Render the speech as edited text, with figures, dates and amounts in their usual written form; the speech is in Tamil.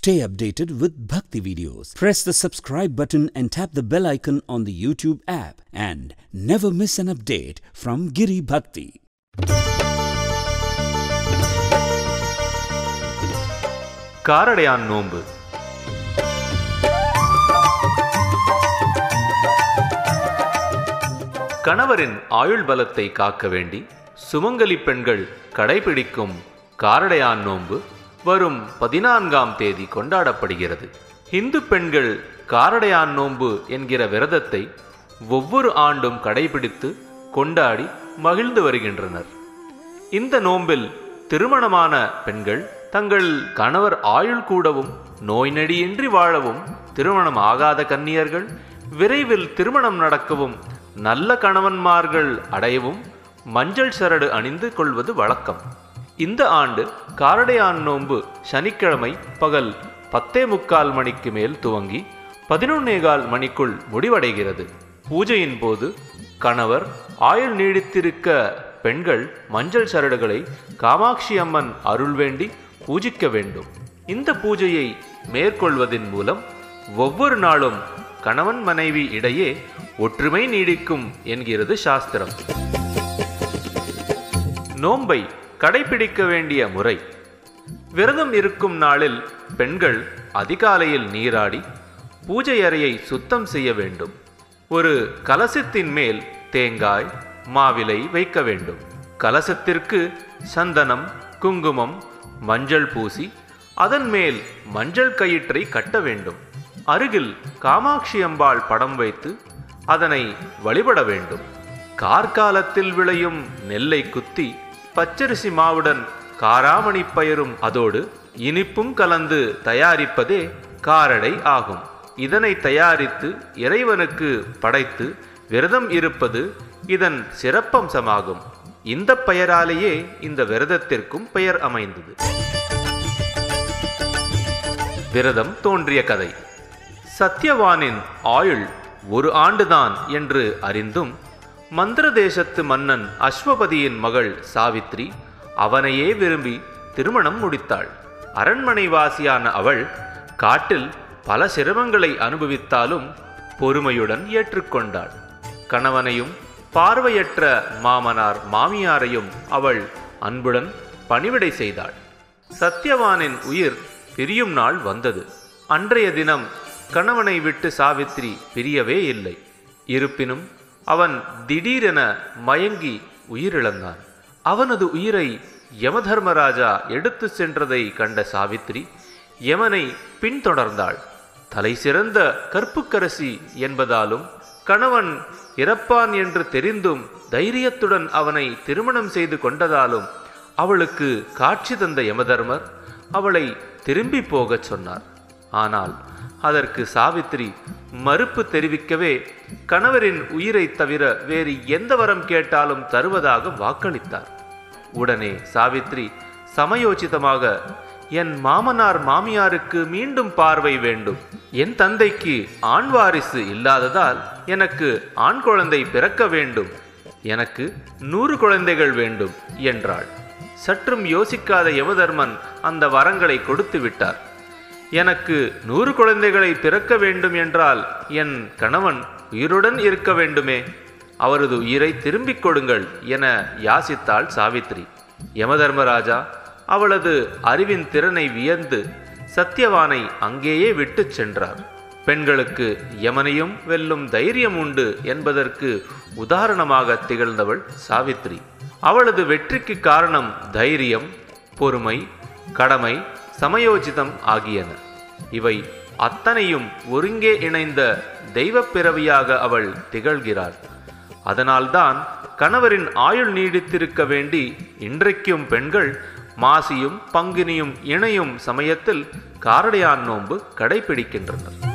Stay updated with Bhakti videos. Press the subscribe button and tap the bell icon on the YouTube app and never miss an update from Giri Bhakti. Karadaiyan நோன்பு. கணவரின் ஆயுள் பலத்தை காக்க வேண்டி சுமங்கலி பெண்கள் கடைபிடிக்கும் காரடையான் நோன்பு வரும் 14ஆம் தேதி கொண்டாடப்படுகிறது. இந்து பெண்கள் காரடையான் நோன்பு என்கிற விரதத்தை ஒவ்வொரு ஆண்டும் கடைபிடித்து கொண்டாடி மகிழ்ந்து வருகின்றனர். இந்த நோன்பில் திருமணமான பெண்கள் தங்கள் கணவர் ஆயுள் கூடவும் நோய் நொடியின்றி வாழவும், திருமணம் ஆகாத கன்னியர்கள் விரைவில் திருமணம் நடக்கவும், நல்ல கணவன்மார்கள் அடையவும் மஞ்சள் சரடு அணிந்து கொள்வது வழக்கம். இந்த ஆண்டு காரடையான் நோன்பு சனிக்கிழமை பகல் 10:45 மணிக்கு மேல் துவங்கி 11:15 மணிக்குள் முடிவடைகிறது. பூஜையின் போது கணவர் ஆயுள் நீடித்திருக்க பெண்கள் மஞ்சள் சரடுகளை காமாட்சி அம்மன் அருள் வேண்டி பூஜிக்க வேண்டும். இந்த பூஜையை மேற்கொள்வதன் மூலம் ஒவ்வொரு நாளும் கணவன் மனைவி இடையே ஒற்றுமை நீடிக்கும் என்கிறது சாஸ்திரம். நோன்பை கடைபிடிக்க வேண்டிய முறை. விரதம் இருக்கும் நாளில் பெண்கள் அதிகாலையில் நீராடி பூஜை அறையை சுத்தம் செய்ய வேண்டும். ஒரு கலசத்தின் மேல் தேங்காய், மாவிலை வைக்க வேண்டும். கலசத்திற்கு சந்தனம், குங்குமம், மஞ்சள் பூசி அதன் மேல் மஞ்சள் கயிற்றை கட்ட வேண்டும். அருகில் காமாட்சி அம்பாள் படம் வைத்து அதனை வழிபட வேண்டும். கார்காலத்தில் விளையும் நெல்லை குத்தி பச்சரிசி மாவுடன் காராமணி பயிரும் அதோடு இனிப்பும் கலந்து தயாரிப்பதே காரடை ஆகும். இதனை தயாரித்து இறைவனுக்கு படைத்து விரதம் இருப்பது இதன் சிறப்பம்சமாகும். இந்த பெயராலேயே இந்த விரதத்திற்கும் பெயர் அமைந்தது. விரதம் தோன்றிய கதை. சத்யவானின் ஆயுள் 1 ஆண்டுதான் என்று அறிந்தும் மந்திர தேசத்து மன்னன் அஸ்வபதியின் மகள் சாவித்ரி அவனையே விரும்பி திருமணம் முடித்தாள். அரண்மனை வாசியான அவள் காட்டில் பல சிரமங்களை அனுபவித்தாலும் பொறுமையுடன் ஏற்றுக்கொண்டாள். கணவனையும் பார்வையற்ற மாமனார் மாமியாரையும் அவள் அன்புடன் பணிவிடை செய்தாள். சத்யவானின் உயிர் பிரியும் நாள் வந்தது. அன்றைய தினம் கணவனை விட்டு சாவித்ரி பிரியவே இல்லை. இருப்பினும் அவன் திடீரென மயங்கி உயிரிழந்தான். அவனது உயிரை யமதர்மராஜா எடுத்து சென்றதை கண்ட சாவித்ரி யமனை பின்தொடர்ந்தாள். தலை சிறந்த கற்புக்கரசி என்பதாலும் கணவன் இறப்பான் என்று தெரிந்தும் தைரியத்துடன் அவனை திருமணம் செய்து கொண்டதாலும் அவளுக்கு காட்சி தந்த யமதர்மர் அவளை திரும்பி போகச் சொன்னார். ஆனால் அதற்கு சாவித்ரி மறுப்பு தெரிவிக்கவே கணவரின் உயிரை தவிர வேறு எந்த வரம் கேட்டாலும் தருவதாக வாக்களித்தார். உடனே சாவித்ரி சமயோசிதமாக, என் மாமனார் மாமியாருக்கு மீண்டும் பார்வை வேண்டும். என் தந்தைக்கு ஆண் வாரிசு இல்லாததால் எனக்கு ஆண் குழந்தை பிறக்க வேண்டும். எனக்கு 100 குழந்தைகள் வேண்டும் என்றாள். சற்றும் யோசிக்காத யமதர்மன் அந்த வரங்களை கொடுத்து விட்டார். எனக்கு 100 குழந்தைகளை பிறக்க வேண்டும் என்றால் என் கணவன் உயிருடன் இருக்க வேண்டுமே, அவரது உயிரை திரும்பிக் கொடுங்கள் என யாசித்தாள் சாவித்ரி. யமதர்மராஜா அவளது அறிவின் திறனை வியந்து சத்யவானை அங்கேயே விட்டு சென்றார். பெண்களுக்கு யமனையும் வெல்லும் தைரியம் உண்டு என்பதற்கு உதாரணமாக திகழ்ந்தவள் சாவித்ரி. அவளது வெற்றிக்கு காரணம் தைரியம், பொறுமை, கடமை, சமயோஜிதம் ஆகியன. இவை அத்தனையும் ஒருங்கே இணைந்த தெய்வப் பிறவியாக அவள் திகழ்கிறாள். அதனால்தான் கணவரின் ஆயுள் நீடித்திருக்க வேண்டி இன்றைக்கும் பெண்கள் மாசியும் பங்குனியும் இணையும் சமயத்தில் காரடையான் நோன்பு கடைபிடிக்கின்றனர்.